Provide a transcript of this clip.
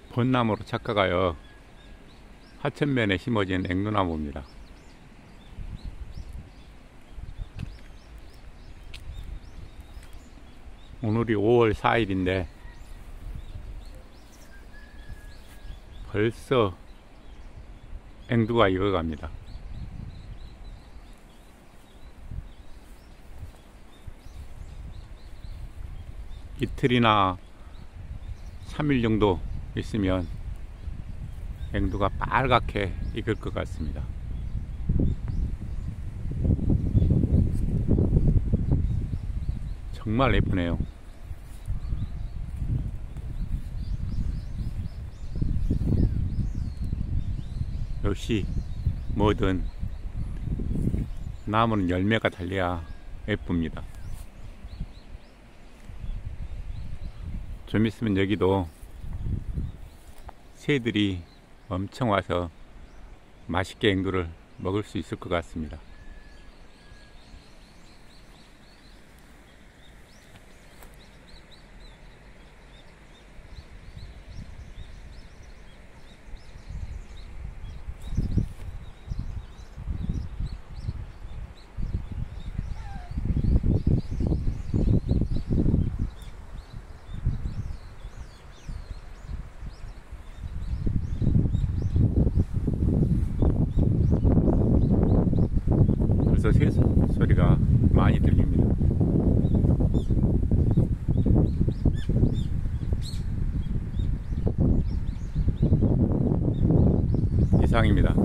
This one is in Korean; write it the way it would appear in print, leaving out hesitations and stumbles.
벚나무로 착각하여 하천면에 심어진 앵두나무입니다. 오늘이 5월 4일인데 벌써 앵두가 익어갑니다. 이틀이나 3일 정도 있으면 앵두가 빨갛게 익을 것 같습니다. 정말 예쁘네요. 역시 뭐든 나무는 열매가 달려야 예쁩니다. 좀 있으면 여기도 새들이 엄청 와서 맛있게 앵두를 먹을 수 있을 것 같습니다. 벌써 새 소리가 많이 들립니다. 이상입니다.